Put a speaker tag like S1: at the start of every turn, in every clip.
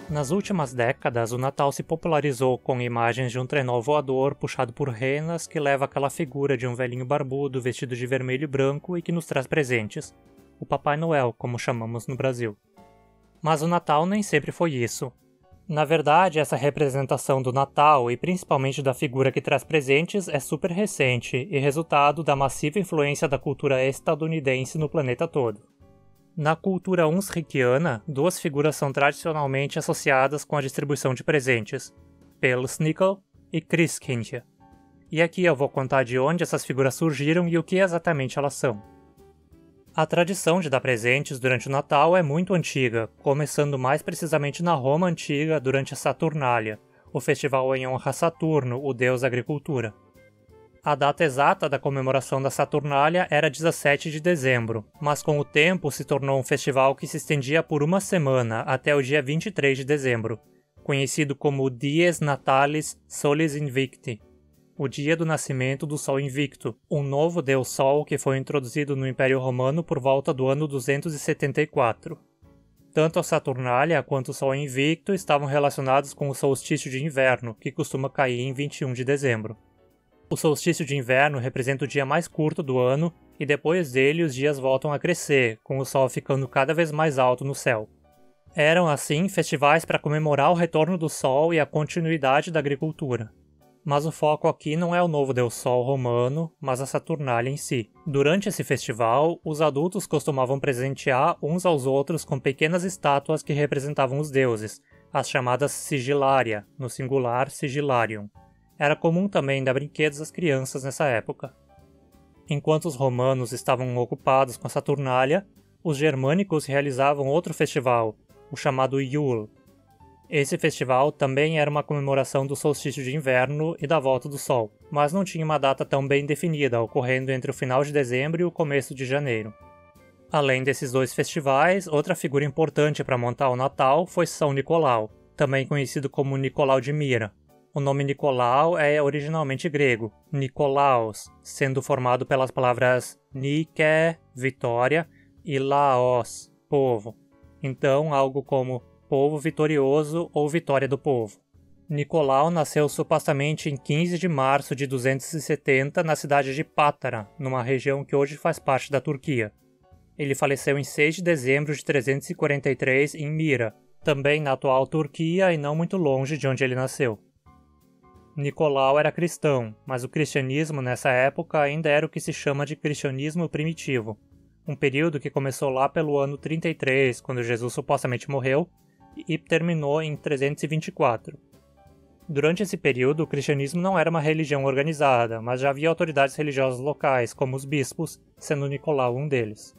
S1: Nas últimas décadas, o Natal se popularizou com imagens de um trenó voador puxado por renas que leva aquela figura de um velhinho barbudo vestido de vermelho e branco e que nos traz presentes. O Papai Noel, como chamamos no Brasil. Mas o Natal nem sempre foi isso. Na verdade, essa representação do Natal, e principalmente da figura que traz presentes, é super recente e resultado da massiva influência da cultura estadunidense no planeta todo. Na cultura unsriquiana, duas figuras são tradicionalmente associadas com a distribuição de presentes, Pelsnickel e Christkind. E aqui eu vou contar de onde essas figuras surgiram e o que exatamente elas são. A tradição de dar presentes durante o Natal é muito antiga, começando mais precisamente na Roma antiga durante a Saturnália, o festival em honra a Saturno, o deus da agricultura. A data exata da comemoração da Saturnália era 17 de dezembro, mas com o tempo se tornou um festival que se estendia por uma semana até o dia 23 de dezembro, conhecido como Dies Natalis Solis Invicti, o dia do nascimento do Sol Invicto, um novo deus Sol que foi introduzido no Império Romano por volta do ano 274. Tanto a Saturnália quanto o Sol Invicto estavam relacionados com o solstício de inverno, que costuma cair em 21 de dezembro. O solstício de inverno representa o dia mais curto do ano e depois dele os dias voltam a crescer, com o Sol ficando cada vez mais alto no céu. Eram, assim, festivais para comemorar o retorno do Sol e a continuidade da agricultura. Mas o foco aqui não é o novo deus Sol romano, mas a Saturnália em si. Durante esse festival, os adultos costumavam presentear uns aos outros com pequenas estátuas que representavam os deuses, as chamadas Sigillaria, no singular Sigillarium. Era comum também dar brinquedos às crianças nessa época. Enquanto os romanos estavam ocupados com a Saturnália, os germânicos realizavam outro festival, o chamado Yule. Esse festival também era uma comemoração do solstício de inverno e da volta do Sol, mas não tinha uma data tão bem definida, ocorrendo entre o final de dezembro e o começo de janeiro. Além desses dois festivais, outra figura importante para montar o Natal foi São Nicolau, também conhecido como Nicolau de Mira. O nome Nicolau é originalmente grego, Nikolaos, sendo formado pelas palavras Nike, vitória, e Laos, povo. Então, algo como povo vitorioso ou vitória do povo. Nicolau nasceu supostamente em 15 de março de 270 na cidade de Pátara, numa região que hoje faz parte da Turquia. Ele faleceu em 6 de dezembro de 343 em Mira, também na atual Turquia e não muito longe de onde ele nasceu. Nicolau era cristão, mas o cristianismo nessa época ainda era o que se chama de cristianismo primitivo, um período que começou lá pelo ano 33, quando Jesus supostamente morreu, e terminou em 324. Durante esse período, o cristianismo não era uma religião organizada, mas já havia autoridades religiosas locais, como os bispos, sendo Nicolau um deles.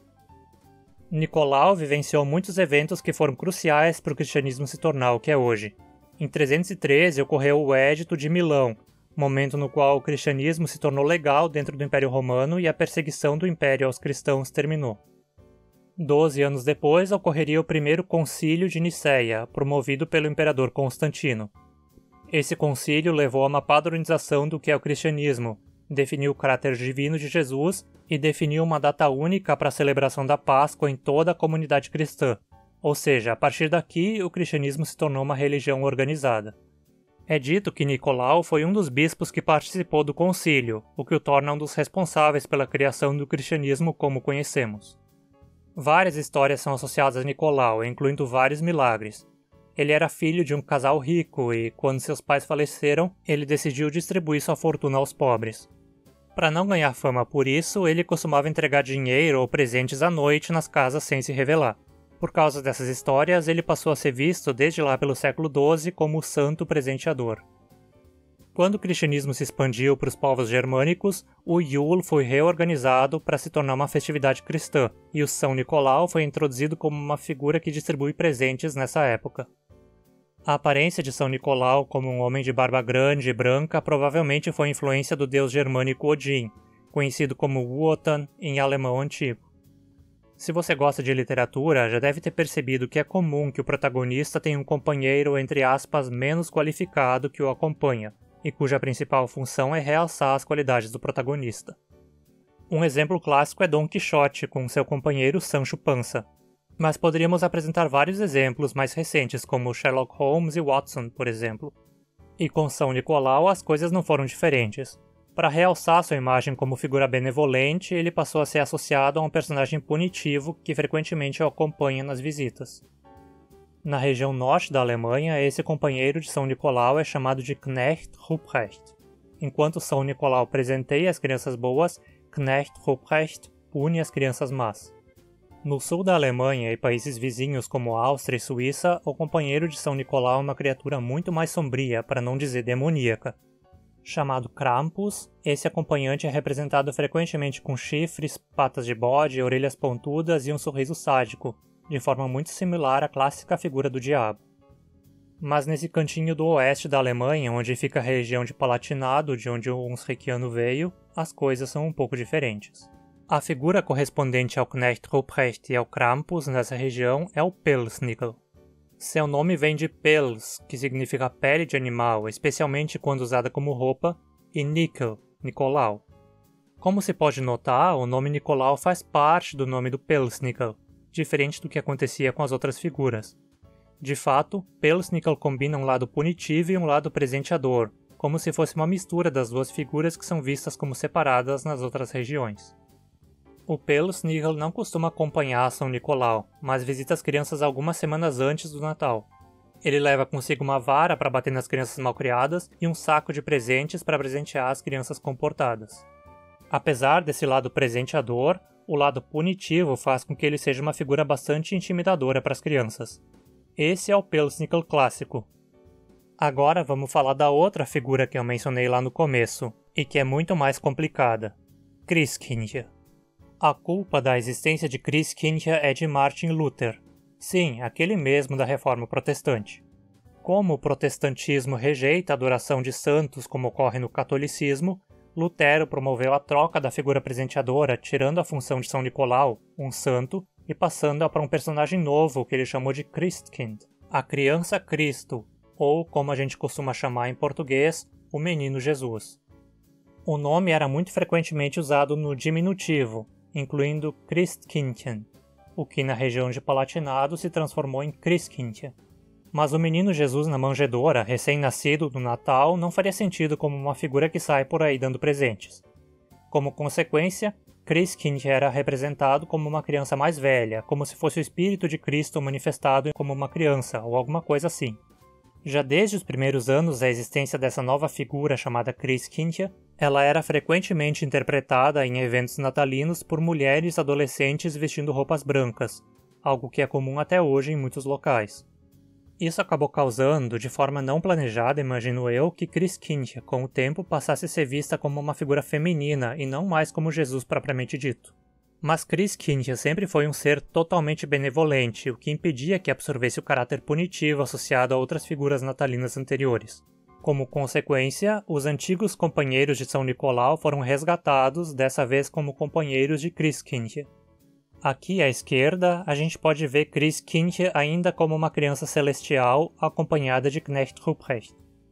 S1: Nicolau vivenciou muitos eventos que foram cruciais para o cristianismo se tornar o que é hoje. Em 313 ocorreu o Édito de Milão, momento no qual o cristianismo se tornou legal dentro do Império Romano e a perseguição do Império aos cristãos terminou. 12 anos depois ocorreria o primeiro Concílio de Nicéia, promovido pelo imperador Constantino. Esse concílio levou a uma padronização do que é o cristianismo, definiu o caráter divino de Jesus e definiu uma data única para a celebração da Páscoa em toda a comunidade cristã. Ou seja, a partir daqui, o cristianismo se tornou uma religião organizada. É dito que Nicolau foi um dos bispos que participou do concílio, o que o torna um dos responsáveis pela criação do cristianismo como conhecemos. Várias histórias são associadas a Nicolau, incluindo vários milagres. Ele era filho de um casal rico e, quando seus pais faleceram, ele decidiu distribuir sua fortuna aos pobres. Para não ganhar fama por isso, ele costumava entregar dinheiro ou presentes à noite nas casas sem se revelar. Por causa dessas histórias, ele passou a ser visto desde lá pelo século XII como o santo presenteador. Quando o cristianismo se expandiu para os povos germânicos, o Yule foi reorganizado para se tornar uma festividade cristã, e o São Nicolau foi introduzido como uma figura que distribui presentes nessa época. A aparência de São Nicolau como um homem de barba grande e branca provavelmente foi influência do deus germânico Odin, conhecido como Wotan em alemão antigo. Se você gosta de literatura, já deve ter percebido que é comum que o protagonista tenha um companheiro, entre aspas, menos qualificado que o acompanha, e cuja principal função é realçar as qualidades do protagonista. Um exemplo clássico é Dom Quixote, com seu companheiro Sancho Panza. Mas poderíamos apresentar vários exemplos mais recentes, como Sherlock Holmes e Watson, por exemplo. E com São Nicolau as coisas não foram diferentes. Para realçar sua imagem como figura benevolente, ele passou a ser associado a um personagem punitivo que frequentemente o acompanha nas visitas. Na região norte da Alemanha, esse companheiro de São Nicolau é chamado de Knecht Ruprecht. Enquanto São Nicolau presenteia as crianças boas, Knecht Ruprecht pune as crianças más. No sul da Alemanha e países vizinhos como Áustria e Suíça, o companheiro de São Nicolau é uma criatura muito mais sombria, para não dizer demoníaca. Chamado Krampus, esse acompanhante é representado frequentemente com chifres, patas de bode, orelhas pontudas e um sorriso sádico, de forma muito similar à clássica figura do diabo. Mas nesse cantinho do oeste da Alemanha, onde fica a região de Palatinado, de onde o Hunsrickiano veio, as coisas são um pouco diferentes. A figura correspondente ao Knecht Ruprecht e ao Krampus nessa região é o Pelsnickel. Seu nome vem de pels, que significa pele de animal, especialmente quando usada como roupa, e Nickel, Nicolau. Como se pode notar, o nome Nicolau faz parte do nome do Pelsnickel, diferente do que acontecia com as outras figuras. De fato, Pelsnickel combina um lado punitivo e um lado presenteador, como se fosse uma mistura das duas figuras que são vistas como separadas nas outras regiões. O Pelsnickel não costuma acompanhar São Nicolau, mas visita as crianças algumas semanas antes do Natal. Ele leva consigo uma vara para bater nas crianças malcriadas e um saco de presentes para presentear as crianças comportadas. Apesar desse lado presenteador, o lado punitivo faz com que ele seja uma figura bastante intimidadora para as crianças. Esse é o Pelsnickel clássico. Agora vamos falar da outra figura que eu mencionei lá no começo, e que é muito mais complicada: Christkind. A culpa da existência de Christkind é de Martin Luther. Sim, aquele mesmo da Reforma Protestante. Como o protestantismo rejeita a adoração de santos como ocorre no catolicismo, Lutero promoveu a troca da figura presenteadora, tirando a função de São Nicolau, um santo, e passando-a para um personagem novo que ele chamou de Christkind, a criança Cristo, ou como a gente costuma chamar em português, o menino Jesus. O nome era muito frequentemente usado no diminutivo, incluindo Christkindchen, o que na região de Palatinado se transformou em Christkind. Mas o menino Jesus na manjedoura, recém-nascido no Natal, não faria sentido como uma figura que sai por aí dando presentes. Como consequência, Christkind era representado como uma criança mais velha, como se fosse o espírito de Cristo manifestado como uma criança, ou alguma coisa assim. Já desde os primeiros anos da existência dessa nova figura chamada Christkind, ela era frequentemente interpretada em eventos natalinos por mulheres adolescentes vestindo roupas brancas, algo que é comum até hoje em muitos locais. Isso acabou causando, de forma não planejada, imagino eu, que Christkind, com o tempo, passasse a ser vista como uma figura feminina e não mais como Jesus propriamente dito. Mas Christkind sempre foi um ser totalmente benevolente, o que impedia que absorvesse o caráter punitivo associado a outras figuras natalinas anteriores. Como consequência, os antigos companheiros de São Nicolau foram resgatados, dessa vez como companheiros de Christkind. Aqui à esquerda, a gente pode ver Christkind ainda como uma criança celestial, acompanhada de Knecht Ruprecht.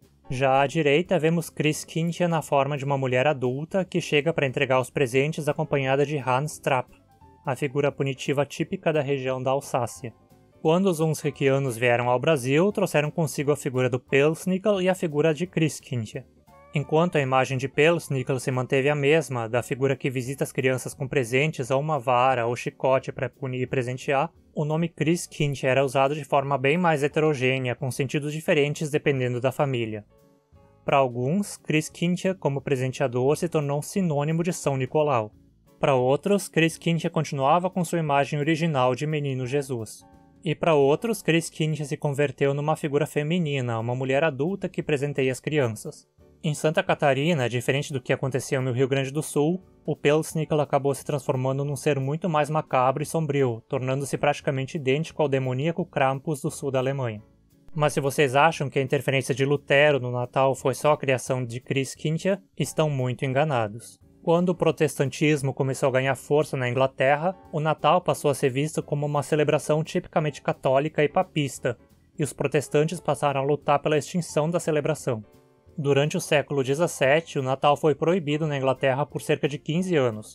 S1: Já à direita, vemos Christkind na forma de uma mulher adulta que chega para entregar os presentes acompanhada de Hans Trapp, a figura punitiva típica da região da Alsácia. Quando os Hunsrickianos vieram ao Brasil, trouxeram consigo a figura do Pelsnickel e a figura de Christkind. Enquanto a imagem de Pelsnickel se manteve a mesma, da figura que visita as crianças com presentes ou uma vara ou chicote para punir e presentear, o nome Christkind era usado de forma bem mais heterogênea, com sentidos diferentes dependendo da família. Para alguns, Christkind como presenteador se tornou um sinônimo de São Nicolau. Para outros, Christkind continuava com sua imagem original de menino Jesus. E para outros, Christkind se converteu numa figura feminina, uma mulher adulta que presenteia as crianças. Em Santa Catarina, diferente do que aconteceu no Rio Grande do Sul, o Pelsnickel acabou se transformando num ser muito mais macabro e sombrio, tornando-se praticamente idêntico ao demoníaco Krampus do sul da Alemanha. Mas se vocês acham que a interferência de Lutero no Natal foi só a criação de Christkind, estão muito enganados. Quando o protestantismo começou a ganhar força na Inglaterra, o Natal passou a ser visto como uma celebração tipicamente católica e papista, e os protestantes passaram a lutar pela extinção da celebração. Durante o século XVII, o Natal foi proibido na Inglaterra por cerca de 15 anos.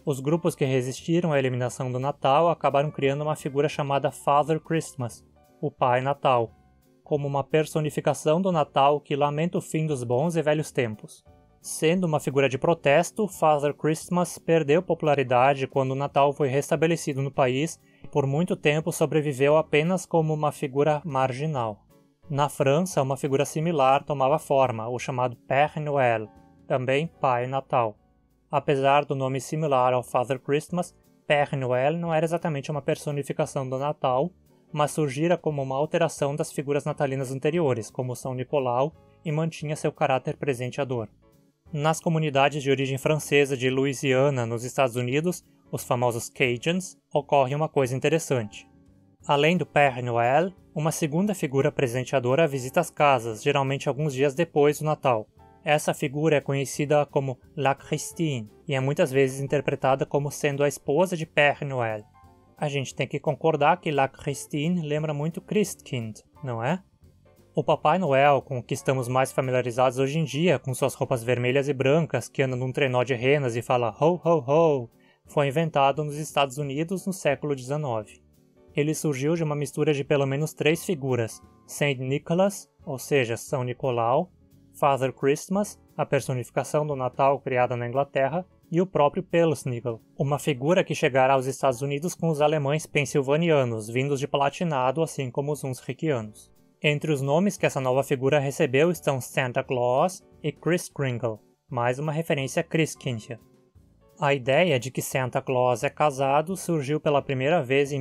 S1: Os grupos que resistiram à eliminação do Natal acabaram criando uma figura chamada Father Christmas, o Pai Natal, como uma personificação do Natal que lamenta o fim dos bons e velhos tempos. Sendo uma figura de protesto, Father Christmas perdeu popularidade quando o Natal foi restabelecido no país e por muito tempo sobreviveu apenas como uma figura marginal. Na França, uma figura similar tomava forma, o chamado Père Noël, também Pai Natal. Apesar do nome similar ao Father Christmas, Père Noël não era exatamente uma personificação do Natal, mas surgira como uma alteração das figuras natalinas anteriores, como São Nicolau, e mantinha seu caráter presenteador. Nas comunidades de origem francesa de Louisiana, nos Estados Unidos, os famosos Cajuns, ocorre uma coisa interessante. Além do Père Noël, uma segunda figura presenteadora visita as casas, geralmente alguns dias depois do Natal. Essa figura é conhecida como La Christine e é muitas vezes interpretada como sendo a esposa de Père Noël. A gente tem que concordar que La Christine lembra muito Christkind, não é? O Papai Noel, com o que estamos mais familiarizados hoje em dia, com suas roupas vermelhas e brancas, que anda num trenó de renas e fala ho ho ho, foi inventado nos Estados Unidos no século XIX. Ele surgiu de uma mistura de pelo menos 3 figuras, Saint Nicholas, ou seja, São Nicolau, Father Christmas, a personificação do Natal criada na Inglaterra, e o próprio Pelsnickel, uma figura que chegara aos Estados Unidos com os alemães pensilvanianos, vindos de Palatinado, assim como os Hunsrickianos. Entre os nomes que essa nova figura recebeu estão Santa Claus e Kris Kringle, mais uma referência a Christkind. A ideia de que Santa Claus é casado surgiu pela primeira vez em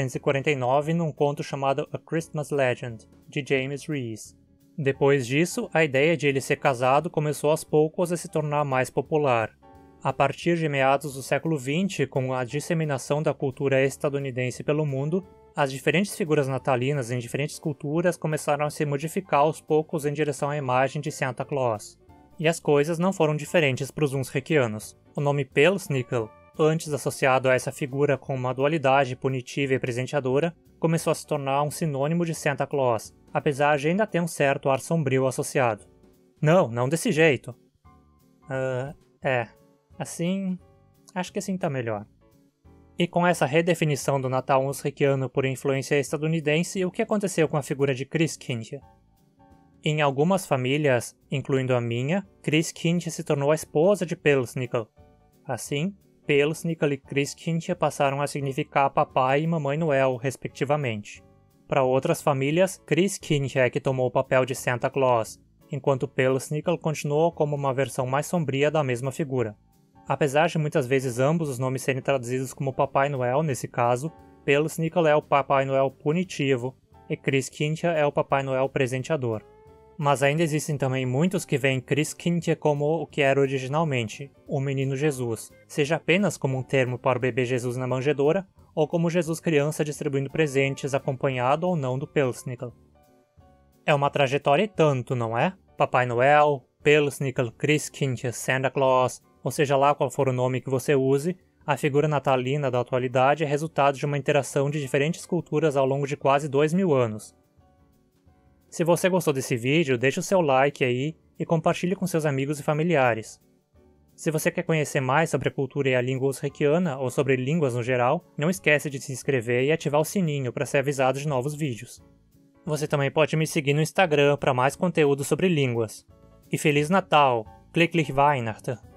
S1: 1849 num conto chamado A Christmas Legend, de James Rees. Depois disso, a ideia de ele ser casado começou aos poucos a se tornar mais popular. A partir de meados do século XX, com a disseminação da cultura estadunidense pelo mundo, as diferentes figuras natalinas em diferentes culturas começaram a se modificar aos poucos em direção à imagem de Santa Claus. E as coisas não foram diferentes para os Hunsrickianos. O nome Pelsnickel, antes associado a essa figura com uma dualidade punitiva e presenteadora, começou a se tornar um sinônimo de Santa Claus, apesar de ainda ter um certo ar sombrio associado. Não desse jeito. Assim, acho que assim tá melhor. E com essa redefinição do Natal Hunsrickiano por influência estadunidense, o que aconteceu com a figura de Christkind? Em algumas famílias, incluindo a minha, Christkind se tornou a esposa de Pelsnickel. Assim, Pelsnickel e Christkind passaram a significar Papai e Mamãe Noel, respectivamente. Para outras famílias, Christkind é que tomou o papel de Santa Claus, enquanto Pelsnickel continuou como uma versão mais sombria da mesma figura. Apesar de muitas vezes ambos os nomes serem traduzidos como Papai Noel nesse caso, Pelsnickel é o Papai Noel punitivo e Christkind é o Papai Noel presenteador. Mas ainda existem também muitos que veem Christkind como o que era originalmente, o Menino Jesus, seja apenas como um termo para o bebê Jesus na manjedoura, ou como Jesus criança distribuindo presentes acompanhado ou não do Pelsnickel. É uma trajetória e tanto, não é? Papai Noel, Pelsnickel, Christkind, Santa Claus, ou seja lá qual for o nome que você use, a figura natalina da atualidade é resultado de uma interação de diferentes culturas ao longo de quase 2000 anos. Se você gostou desse vídeo, deixe o seu like aí e compartilhe com seus amigos e familiares. Se você quer conhecer mais sobre a cultura e a língua hunsrickiana ou sobre línguas no geral, não esquece de se inscrever e ativar o sininho para ser avisado de novos vídeos. Você também pode me seguir no Instagram para mais conteúdo sobre línguas. E Feliz Natal! Glückliche Weihnachten!